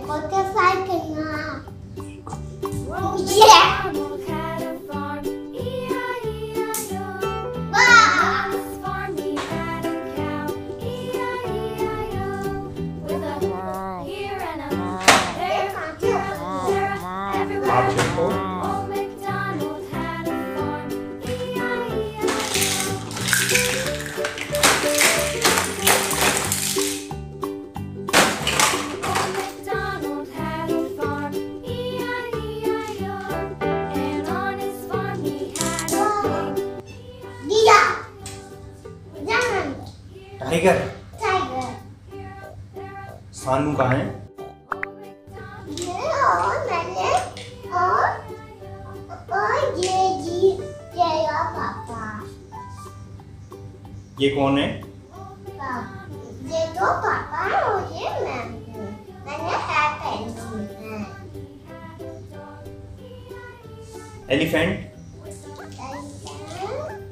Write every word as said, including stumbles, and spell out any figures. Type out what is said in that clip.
को तो फ्राई करना। आप चुप टाइगर टाइगर सानू कहाँ है? ये और मैंने और और ये जी तेरा पापा। ये कौन है? पापा ये तो पापा है और ये मैं हूँ। मैंने है पेंसिल है। Elephant elephant